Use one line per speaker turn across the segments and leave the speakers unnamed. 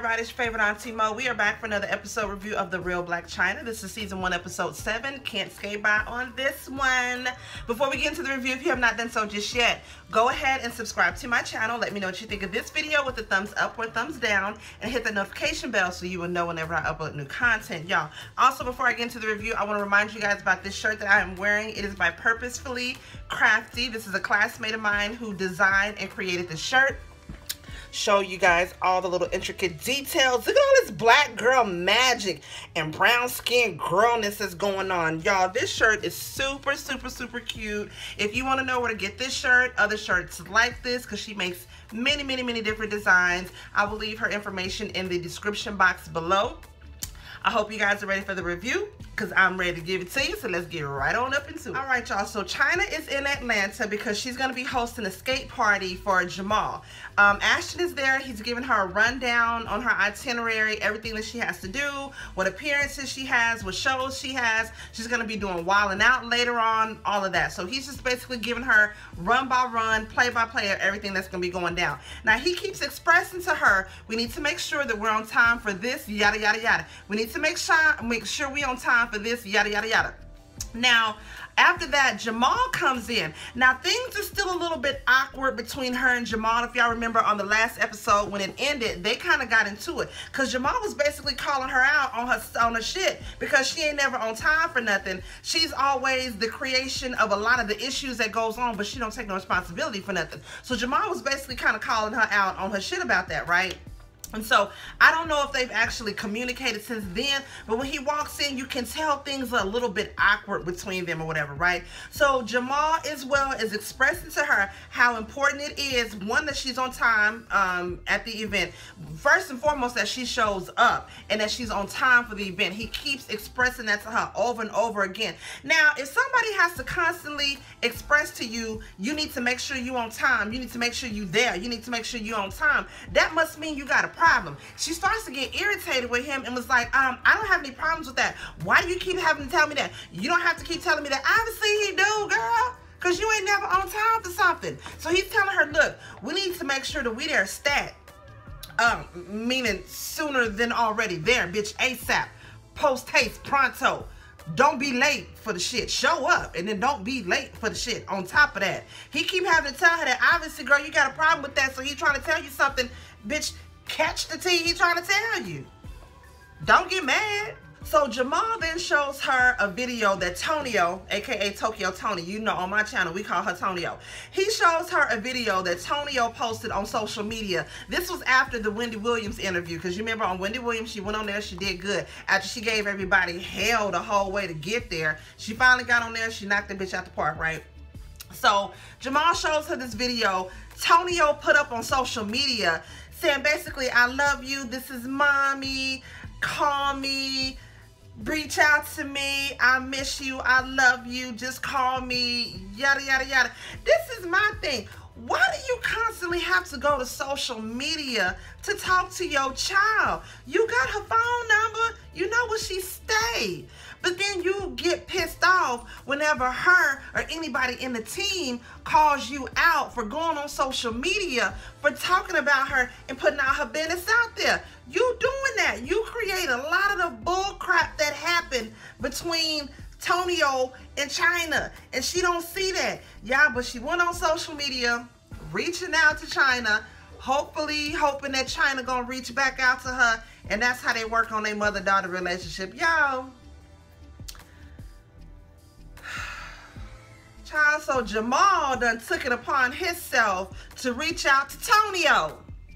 everybody, it's your favorite Auntie Mo. We are back for another episode review of The Real Blac Chyna. This is season 1, episode 7. Can't skate by on this one. Before we get into the review, if you have not done so just yet, go ahead and subscribe to my channel. Let me know what you think of this video with a thumbs up or thumbs down, and hit the notification bell so you will know whenever I upload new content, y'all. Also, before I get into the review, I want to remind you guys about this shirt that I am wearing. It is by Purposefully Craftee. This is a classmate of mine who designed and created the shirt. Show you guys all the little intricate details. Look at all this black girl magic and brown skin girlness that's going on, y'all. This shirt is super cute. If you want to know where to get this shirt, other shirts like this, because she makes many different designs, I will leave her information in the description box below. I hope you guys are ready for the review, because I'm ready to give it to you, so let's get right on up into it. Alright, y'all, so Chyna is in Atlanta because she's going to be hosting a skate party for Jamal. Ashton is there. He's giving her a rundown on her itinerary, everything that she has to do, what appearances she has, what shows she has. She's going to be doing Wildin' Out later on, all of that. So he's just basically giving her run by run, play by play of everything that's going to be going down. Now, he keeps expressing to her, we need to make sure that we're on time for this, yada, yada, yada. We need to make sure we're on time for this, yada, yada, yada. Now, after that, Jamal comes in. Now, things are still a little bit awkward between her and Jamal. If y'all remember on the last episode when it ended, they kind of got into it. Because Jamal was basically calling her out on her shit because she ain't never on time for nothing. She's always the creation of a lot of the issues that goes on, but she don't take no responsibility for nothing. So Jamal was basically kind of calling her out on her shit about that, right? And so, I don't know if they've actually communicated since then, but when he walks in, you can tell things are a little bit awkward between them or whatever, right? So, Jamal as well is expressing to her how important it is, one, that she's on time at the event. First and foremost, that she shows up and that she's on time for the event. He keeps expressing that to her over and over again. Now, if somebody has to constantly express to you, you need to make sure you're on time, you need to make sure you're there, you need to make sure you're on time, that must mean you got a problem. She starts to get irritated with him and was like, I don't have any problems with that. Why do you keep having to tell me that? You don't have to keep telling me that. Obviously he do, girl, because you ain't never on time for something. So he's telling her, look, we need to make sure that we there stat. Meaning sooner than already there, bitch, ASAP. Post haste, pronto. Don't be late for the shit. Show up and then don't be late for the shit. On top of that, he keep having to tell her that, obviously, girl, you got a problem with that, so he's trying to tell you something. Bitch, catch the tea he's trying to tell you. Don't get mad. So Jamal then shows her a video that Tonio, aka Tokyo Tony, you know on my channel we call her Tonio. He shows her a video that Tonio posted on social media. This was after the Wendy Williams interview, because you remember on Wendy Williams, she went on there, she did good. After she gave everybody hell the whole way to get there, she finally got on there, she knocked the bitch out the park, right? So Jamal shows her this video Tonio put up on social media saying basically, I love you, this is mommy, call me, reach out to me, I miss you, I love you, just call me, yada yada yada. This is my thing. Why do you constantly have to go to social media to talk to your child? You got her phone number, you know where she stayed. But then you get pissed off whenever her or anybody in the team calls you out for going on social media, for talking about her and putting out her business out there. You doing that. You create a lot of the bull crap that happened between Tonio and Chyna, and she don't see that. Yeah, but she went on social media reaching out to Chyna, hopefully hoping that Chyna gonna reach back out to her, and that's how they work on their mother-daughter relationship. Y'all, child, so Jamal done took it upon himself to reach out to Tonio.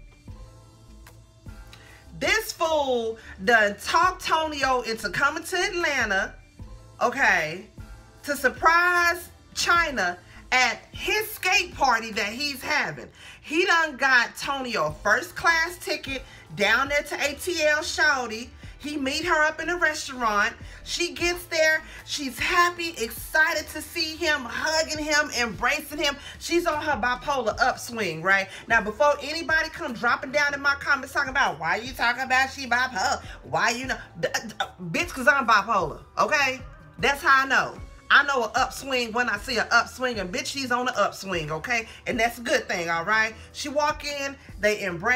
This fool done talked Tonio into coming to Atlanta, okay, to surprise Chyna at his skate party that he's having. He done got Tonio a first class ticket down there to ATL Shawty. He meet her up in a restaurant. She gets there. She's happy, excited to see him, hugging him, embracing him. She's on her bipolar upswing, right? Now, before anybody come dropping down in my comments talking about, why you talking about she bipolar? Why you know? Bitch, because I'm bipolar, okay? That's how I know. I know an upswing when I see an upswing, and bitch, she's on the upswing, okay? And that's a good thing, all right? She walk in, they embrace.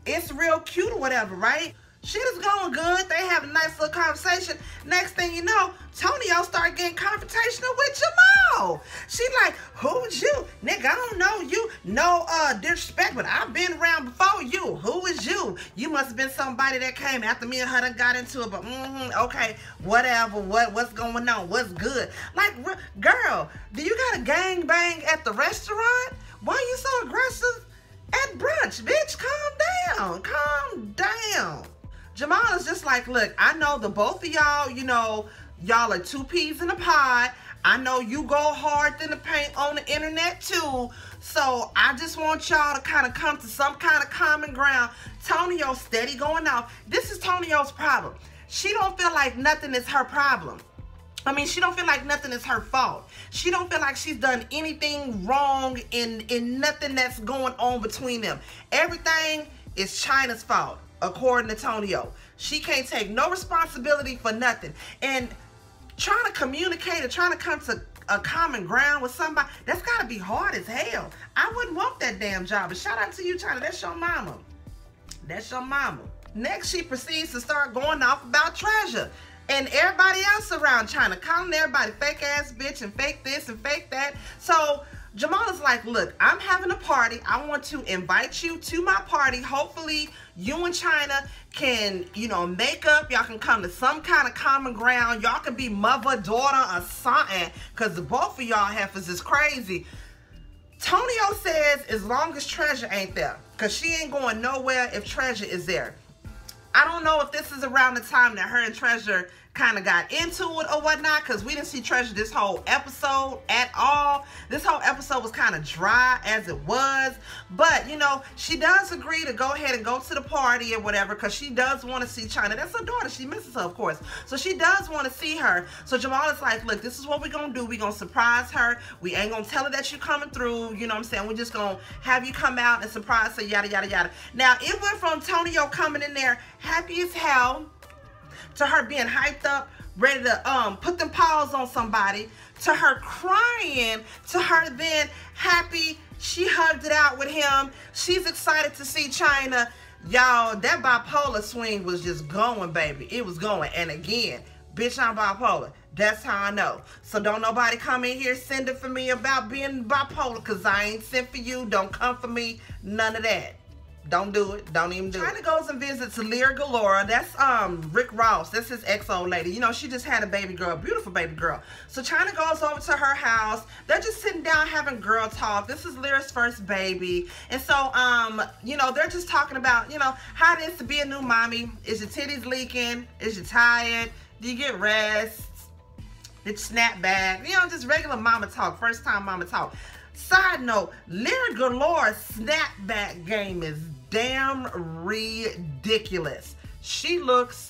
it's real cute or whatever, right? Shit is going good. They have a nice little conversation. Next thing you know, Tonio start getting confrontational with Jamal. She like, who's you? Nigga, I don't know you. No disrespect, but I've been around before you. Who is you? You must have been somebody that came after me and her done got into it, but okay, whatever. What's going on? What's good? Like, girl, do you got a gang bang at the restaurant? Why are you so aggressive at brunch, bitch? Calm down. Calm down. Jamilah's just like, look, I know the both of y'all, you know, y'all are two peas in a pod. I know you go hard in the paint on the internet too. So I just want y'all to kind of come to some kind of common ground. Tonio steady going off. This is Tonio's problem. She don't feel like nothing is her problem. I mean, she don't feel like nothing is her fault. She don't feel like she's done anything wrong in nothing that's going on between them. Everything is Chyna's fault, according to Tonio. She can't take no responsibility for nothing. And trying to communicate and trying to come to a common ground with somebody, that's got to be hard as hell. I wouldn't want that damn job. But shout out to you, Chyna. That's your mama. That's your mama. Next, she proceeds to start going off about Treasure and everybody else around Chyna, calling everybody fake ass bitch and fake this and fake that. So Jamilah's like, look, I'm having a party. I want to invite you to my party. Hopefully you and Chyna can, you know, make up. Y'all can come to some kind of common ground. Y'all can be mother, daughter, or something, because the both of y'all heifers is crazy. Tonio says as long as Treasure ain't there, because she ain't going nowhere if Treasure is there. I don't know if this is around the time that her and Treasure kind of got into it or whatnot, because we didn't see Treasure this whole episode at all. This whole episode was kind of dry as it was, but you know, she does agree to go ahead and go to the party or whatever, because she does want to see Chyna. That's her daughter. She misses her, of course, so she does want to see her. So Jamilah's like, look, this is what we're gonna do. We're gonna surprise her. We ain't gonna tell her that you're coming through, you know what I'm saying? We're just gonna have you come out and surprise her, yada yada yada. Now it went from Tonio coming in there happy as hell to her being hyped up, ready to put them paws on somebody, to her crying, to her then happy. She hugged it out with him. She's excited to see Chyna. Y'all, that bipolar swing was just going, baby. It was going. And again, bitch, I'm bipolar. That's how I know. So don't nobody come in here sending for me about being bipolar, because I ain't sent for you. Don't come for me. None of that. Don't do it. Don't even do it. Chyna goes and visits Lear Galore. That's Rick Ross. That's his ex-old lady. You know, she just had a baby girl, beautiful baby girl. So Chyna goes over to her house. They're just sitting down having girl talk. This is Lear's first baby. And so, you know, they're just talking about, you know, how it is to be a new mommy. Is your titties leaking? Is you tired? Do you get rest? Did you snap back? You know, just regular mama talk. First time mama talk. Side note, Lear Galore's snapback game is damn ridiculous. She looks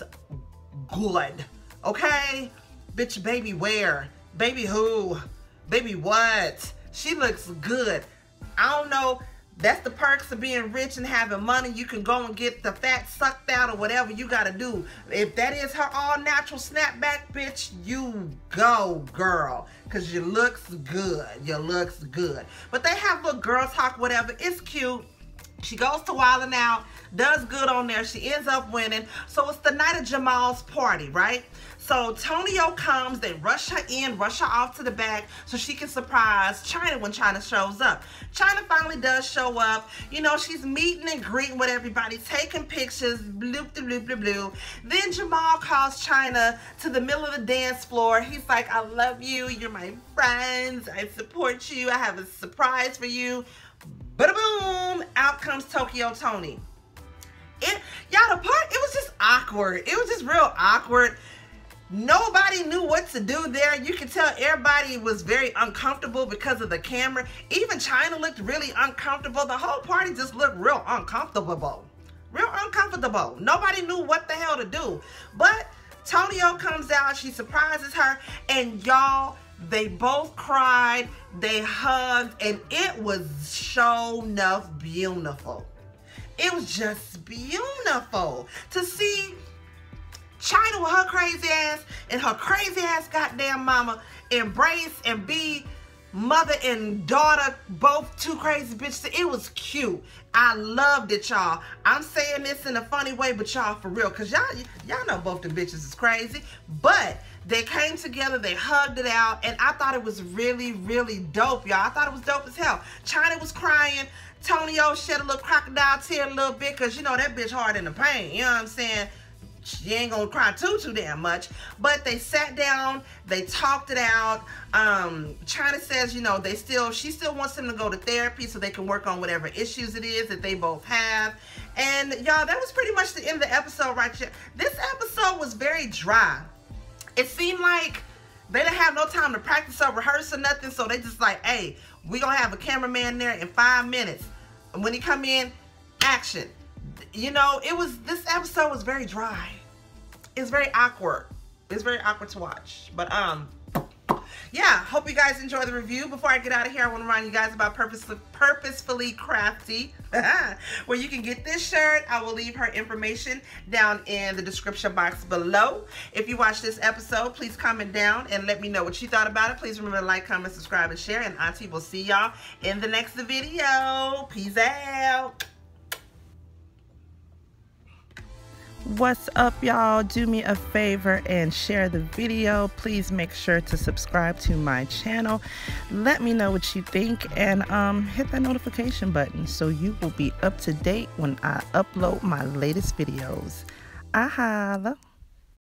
good, okay? Bitch, baby where? Baby who? Baby what? She looks good. I don't know. That's the perks of being rich and having money. You can go and get the fat sucked out or whatever you gotta do. If that is her all-natural snapback, bitch, you go, girl. Because you looks good. You looks good. But they have little girl talk, whatever. It's cute. She goes to Wildin' Out, does good on there. She ends up winning. So it's the night of Jamal's party, right? So Tonio comes, they rush her in, rush her off to the back so she can surprise Chyna when Chyna shows up. Chyna finally does show up. You know, she's meeting and greeting with everybody, taking pictures, bloop, bloop, bloop, bloop. Then Jamal calls Chyna to the middle of the dance floor. He's like, I love you. You're my friends. I support you. I have a surprise for you. Ba-da-boom! Out comes Tokyo Tony. Y'all, the part, it was just awkward. It was just real awkward. Nobody knew what to do there. You could tell everybody was very uncomfortable because of the camera. Even Chyna looked really uncomfortable. The whole party just looked real uncomfortable. Real uncomfortable. Nobody knew what the hell to do. But Tonio comes out. She surprises her. And y'all, they both cried. They hugged. And it was sure enough beautiful. It was just beautiful to see Chyna with her crazy ass and her crazy ass goddamn mama embrace and be mother and daughter, both two crazy bitches. It was cute. I loved it, y'all. I'm saying this in a funny way, but y'all for real, because y'all know both the bitches is crazy. But they came together, they hugged it out, and I thought it was really, really dope, y'all. I thought it was dope as hell. Chyna was crying. Tonio shed a little crocodile tear a little bit, because you know that bitch hard in the pain. You know what I'm saying? She ain't gonna cry too damn much. But they sat down, they talked it out. Chyna says, you know, she still wants them to go to therapy so they can work on whatever issues it is that they both have. And y'all, that was pretty much the end of the episode right here. This episode was very dry. It seemed like they didn't have no time to practice or rehearse or nothing, so they just like, hey, we gonna have a cameraman there in 5 minutes. And when he come in, action. You know, this episode was very dry. It's very awkward. It's very awkward to watch. But yeah, hope you guys enjoy the review. Before I get out of here, I want to remind you guys about Purposefully Craftee, where you can get this shirt. I will leave her information down in the description box below. If you watched this episode, please comment down and let me know what you thought about it. Please remember to like, comment, subscribe, and share. And Auntie will see y'all in the next video. Peace out. What's up, y'all? Do me a favor and share the video. Please make sure to subscribe to my channel. Let me know what you think, and hit that notification button so you will be up to date when I upload my latest videos. I holla.